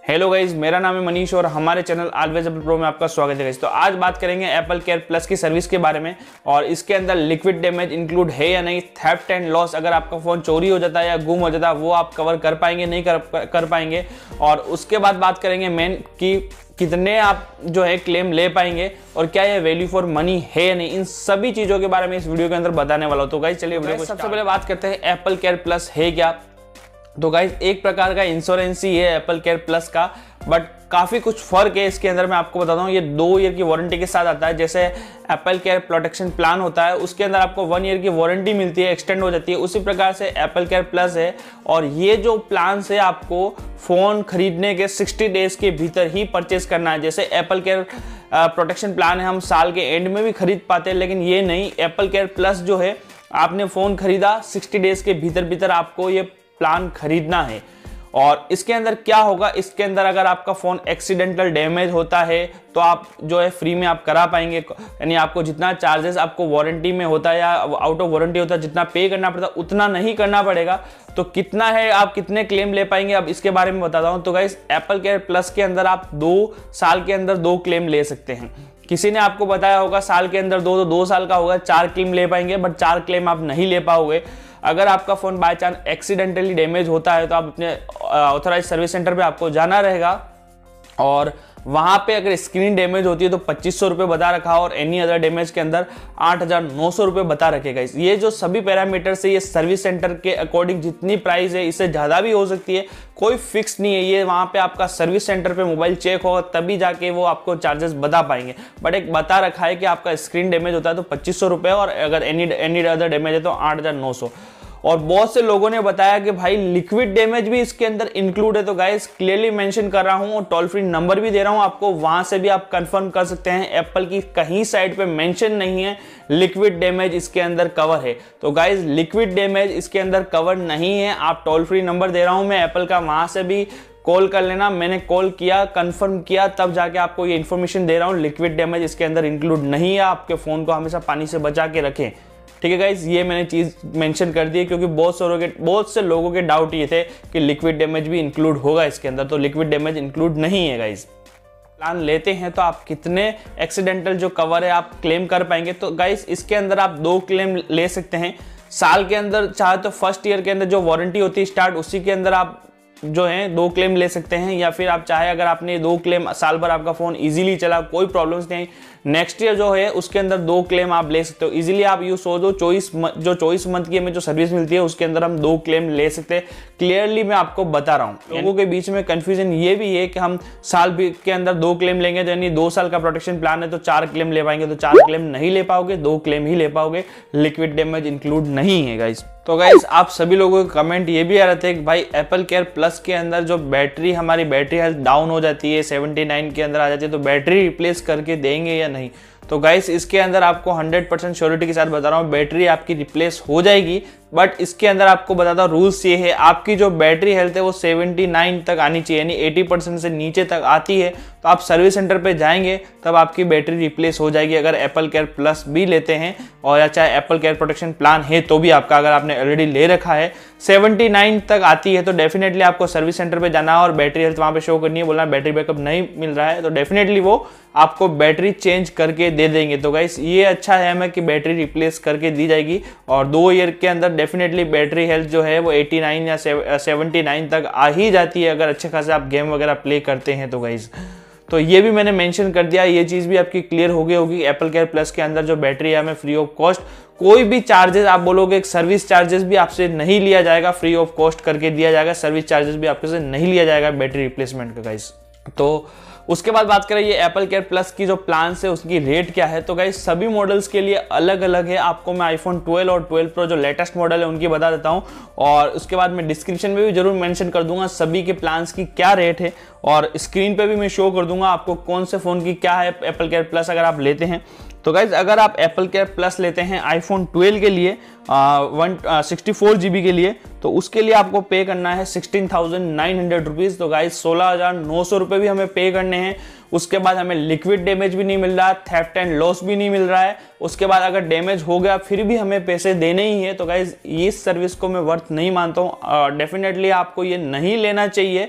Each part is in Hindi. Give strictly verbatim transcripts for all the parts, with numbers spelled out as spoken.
हेलो गाइज, मेरा नाम है मनीष और हमारे चैनल ऑलवेजएपल में आपका स्वागत है गाइज। तो आज बात करेंगे एप्पल केयर प्लस की सर्विस के बारे में और इसके अंदर लिक्विड डैमेज इंक्लूड है या नहीं, थेफ्ट एंड लॉस, अगर आपका फ़ोन चोरी हो जाता है या गुम हो जाता है वो आप कवर कर पाएंगे नहीं कर, कर पाएंगे। और उसके बाद बात करेंगे मेन कि कितने आप जो है क्लेम ले पाएंगे और क्या ये वैल्यू फॉर मनी है या नहीं, इन सभी चीज़ों के बारे में इस वीडियो के अंदर बताने वाला हूँ। तो गाइज चलिए वीडियो को सबसे पहले बात करते हैं एप्पल केयर प्लस है क्या। तो गाइज एक प्रकार का इंश्योरेंस ही है एप्पल केयर प्लस का, बट काफ़ी कुछ फर्क है इसके अंदर। मैं आपको बताता हूँ, ये दो ईयर की वारंटी के साथ आता है। जैसे एप्पल केयर प्रोटेक्शन प्लान होता है उसके अंदर आपको वन ईयर की वारंटी मिलती है, एक्सटेंड हो जाती है, उसी प्रकार से एप्पल केयर प्लस है। और ये जो प्लान है आपको फ़ोन खरीदने के साठ डेज के भीतर ही परचेस करना है। जैसे एप्पल केयर प्रोटेक्शन प्लान है हम साल के एंड में भी खरीद पाते हैं, लेकिन ये नहीं, एप्पल केयर प्लस जो है आपने फ़ोन खरीदा साठ डेज के भीतर भीतर आपको ये प्लान खरीदना है। और इसके अंदर क्या होगा, इसके अंदर अगर आपका फ़ोन एक्सीडेंटल डैमेज होता है तो आप जो है फ्री में आप करा पाएंगे, यानी आपको जितना चार्जेस आपको वारंटी में होता है या आउट ऑफ वारंटी होता है जितना पे करना पड़ता है उतना नहीं करना पड़ेगा। तो कितना है, आप कितने क्लेम ले पाएंगे, अब इसके बारे में बताता हूँ। तो गाइस एप्पल केयर प्लस के अंदर आप दो साल के अंदर दो क्लेम ले सकते हैं। किसी ने आपको बताया होगा साल के अंदर दो तो दो साल का होगा, चार क्लेम ले पाएंगे, बट चार क्लेम आप नहीं ले पाओगे। अगर आपका phone by chance accidentally damage होता है तो आप अपने ऑथराइज सर्विस सेंटर पे आपको जाना रहेगा और वहाँ पे अगर स्क्रीन डैमेज होती है तो पच्चीस सौ रुपये बता रखा और एनी अदर डैमेज के अंदर आठ हज़ार नौ सौ रुपये बता रखेगा। ये जो सभी पैरामीटर्स है ये सर्विस सेंटर के अकॉर्डिंग जितनी प्राइस है इससे ज़्यादा भी हो सकती है, कोई फिक्स नहीं है। ये वहाँ पे आपका सर्विस सेंटर पे मोबाइल चेक होगा तभी जाके वो आपको चार्जेस बता पाएंगे, बट एक बता रखा है कि आपका स्क्रीन डैमेज होता है तो पच्चीस सौ रुपये और अगर एनी एनी अदर डैमेज है तो आठ हज़ार नौ सौ। और बहुत से लोगों ने बताया कि भाई लिक्विड डैमेज भी इसके अंदर इंक्लूड है। तो गाइस क्लियरली मेंशन कर रहा हूं और टोल फ्री नंबर भी दे रहा हूं आपको, वहां से भी आप कंफर्म कर सकते हैं। एप्पल की कहीं साइड पे मेंशन नहीं है लिक्विड डैमेज इसके अंदर कवर है। तो गाइस लिक्विड डैमेज इसके अंदर कवर नहीं है। आप टोल फ्री नंबर दे रहा हूं मैं एप्पल का, वहां से भी कॉल कर लेना। मैंने कॉल किया, कंफर्म किया, तब जाके आपको ये इन्फॉर्मेशन दे रहा हूँ। लिक्विड डैमेज इसके अंदर इंक्लूड नहीं है। आपके फोन को हमेशा पानी से बचा के रखें, ठीक है गाइज। ये मैंने चीज मेंशन कर दी है क्योंकि बहुत सारों के बहुत से लोगों के डाउट ये थे कि लिक्विड डैमेज भी इंक्लूड होगा इसके अंदर, तो लिक्विड डैमेज इंक्लूड नहीं है गाइज। प्लान लेते हैं तो आप कितने एक्सीडेंटल जो कवर है आप क्लेम कर पाएंगे। तो गाइज इसके अंदर आप दो क्लेम ले सकते हैं साल के अंदर, चाहे तो फर्स्ट ईयर के अंदर जो वारंटी होती है स्टार्ट उसी के अंदर आप जो है दो क्लेम ले सकते हैं, या फिर आप चाहे अगर आपने दो क्लेम साल भर आपका फ़ोन इजीली चला कोई प्रॉब्लम्स नहीं, नेक्स्ट ईयर जो है उसके अंदर दो क्लेम आप ले सकते हो इजीली। आप यूज हो दो चौबीस जो चौबीस मंथ की हमें जो सर्विस मिलती है उसके अंदर हम दो क्लेम ले सकते हैं। क्लियरली मैं आपको बता रहा हूँ, लोगों के बीच में कंफ्यूजन ये भी है कि हम साल के अंदर दो क्लेम लेंगे तो यानी दो साल का प्रोटेक्शन प्लान है तो चार क्लेम ले पाएंगे, तो चार क्लेम नहीं ले पाओगे, दो क्लेम ही ले पाओगे। लिक्विड डैमेज इंक्लूड नहीं है गाइस। तो गाइस आप सभी लोगों के कमेंट ये भी आ रहे थे कि भाई एप्पल केयर प्लस के अंदर जो बैटरी हमारी बैटरी हेल्थ डाउन हो जाती है उन्यासी के अंदर आ जाती है तो बैटरी रिप्लेस करके देंगे या नहीं। तो गाइस इसके अंदर आपको हंड्रेड परसेंट श्योरिटी के साथ बता रहा हूँ बैटरी आपकी रिप्लेस हो जाएगी, बट इसके अंदर आपको बताता हूँ रूल्स ये है, आपकी जो बैटरी हेल्थ है वो उन्यासी तक आनी चाहिए, यानी अस्सी परसेंट से नीचे तक आती है तो आप सर्विस सेंटर पे जाएंगे तब आपकी बैटरी रिप्लेस हो जाएगी अगर एप्पल केयर प्लस भी लेते हैं, और या चाहे एप्पल केयर प्रोटेक्शन प्लान है तो भी आपका अगर आपने ऑलरेडी ले रखा है उन्यासी तक आती है तो डेफिनेटली आपको सर्विस सेंटर पे जाना है और बैटरी हेल्थ वहाँ पे शो करनी है, बोलना बैटरी बैकअप नहीं मिल रहा है तो डेफिनेटली वो आपको बैटरी चेंज करके दे देंगे। तो गाइस ये अच्छा है हमें कि बैटरी रिप्लेस करके दी जाएगी और दो ईयर के अंदर डेफिनेटली बैटरी हेल्थ जो है वो नवासी या उन्यासी तक आ ही जाती है अगर अच्छे खासे आप गेम वगैरह प्ले करते हैं। तो गाइस तो ये भी मैंने मेंशन कर दिया, ये चीज़ भी आपकी क्लियर हो गई होगी। एप्पल केयर प्लस के अंदर जो बैटरी है हमें फ्री ऑफ कॉस्ट, कोई भी चार्जेस आप बोलोगे सर्विस चार्जेस भी आपसे नहीं लिया जाएगा, फ्री ऑफ कॉस्ट करके दिया जाएगा, सर्विस चार्जेस भी आपके से नहीं लिया जाएगा बैटरी रिप्लेसमेंट का गाइस। तो उसके बाद बात करें ये एप्पल केयर प्लस की जो प्लान है उसकी रेट क्या है। तो गाइस सभी मॉडल्स के लिए अलग अलग है। आपको मैं आईफोन ट्वेल्व और ट्वेल्व प्रो जो लेटेस्ट मॉडल है उनकी बता देता हूँ और उसके बाद मैं डिस्क्रिप्शन में भी जरूर मेंशन कर दूंगा सभी के प्लान्स की क्या रेट है और स्क्रीन पे भी मैं शो कर दूंगा आपको कौन से फ़ोन की क्या है एप्पल केयर प्लस अगर आप लेते हैं। तो गाइज अगर आप एप्पल केयर प्लस लेते हैं आईफोन ट्वेल्व के लिए one sixty four G B के लिए तो उसके लिए आपको पे करना है sixteen thousand nine hundred rupees. तो गाइज सोलह हज़ार नौ सौ रुपये भी हमें पे करने हैं। उसके बाद हमें लिक्विड डैमेज भी नहीं मिल रहा, थेफ्ट एंड लॉस भी नहीं मिल रहा है। उसके बाद अगर डैमेज हो गया फिर भी हमें पैसे देने ही है। तो गाइज इस सर्विस को मैं वर्थ नहीं मानता हूँ, डेफिनेटली आपको ये नहीं लेना चाहिए।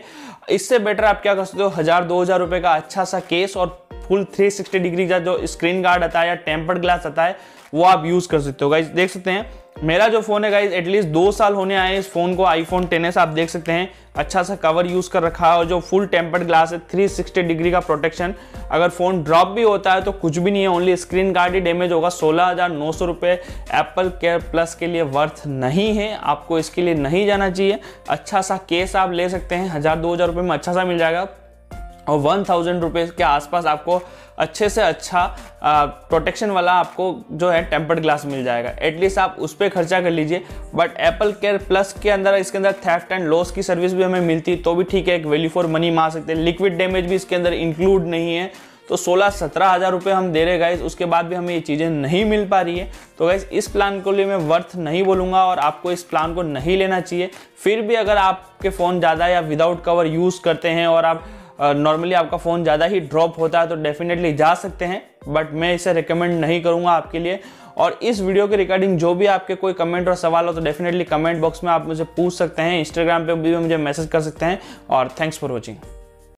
इससे बेटर आप क्या कर सकते हो, हजार दो हजार रुपए का अच्छा सा केस और फुल थ्री सिक्सटी डिग्री का जो स्क्रीन गार्ड आता है या टेम्पर्ड ग्लास आता है वो आप यूज कर सकते हो। गाइस देख सकते हैं मेरा जो फोन है गाइस एटलीस्ट दो साल होने आए इस फोन को, आईफोन टेन एस। आप देख सकते हैं अच्छा सा कवर यूज कर रखा है और जो फुल टेम्पर्ड ग्लास है, थ्री सिक्सटी डिग्री का प्रोटेक्शन। अगर फोन ड्रॉप भी होता है तो कुछ भी नहीं है, ओनली स्क्रीन गार्ड ही डैमेज होगा। सोलह हजार नौ सौ रुपए एप्पल केयर प्लस के लिए वर्थ नहीं है, आपको इसके लिए नहीं जाना चाहिए। अच्छा सा केस आप ले सकते हैं, हजार दो हजार रुपये में अच्छा सा मिल जाएगा और वन थाउजेंड रुपीज़ के आसपास आपको अच्छे से अच्छा प्रोटेक्शन वाला आपको जो है टेम्पर्ड ग्लास मिल जाएगा। एटलीस्ट आप उस पर खर्चा कर लीजिए। बट एप्पल केयर प्लस के अंदर इसके अंदर थेफ्ट एंड लॉस की सर्विस भी हमें मिलती तो भी ठीक है, एक वैल्यू फॉर मनी मार सकते हैं। लिक्विड डैमेज भी इसके अंदर इंक्लूड नहीं है, तो सोलह सत्रह हज़ार रुपये हम दे रहे गाइस, उसके बाद भी हमें ये चीज़ें नहीं मिल पा रही है। तो गाइस इस प्लान को लिए मैं वर्थ नहीं बोलूँगा और आपको इस प्लान को नहीं लेना चाहिए। फिर भी अगर आपके फ़ोन ज़्यादा या विदाउट कवर यूज़ करते हैं और आप नॉर्मली uh, आपका फ़ोन ज़्यादा ही ड्रॉप होता है तो डेफिनेटली जा सकते हैं, बट मैं इसे रिकमेंड नहीं करूँगा आपके लिए। और इस वीडियो के रिगार्डिंग जो भी आपके कोई कमेंट और सवाल हो तो डेफिनेटली कमेंट बॉक्स में आप मुझे पूछ सकते हैं, इंस्टाग्राम पे भी मुझे मैसेज कर सकते हैं। और थैंक्स फॉर वॉचिंग।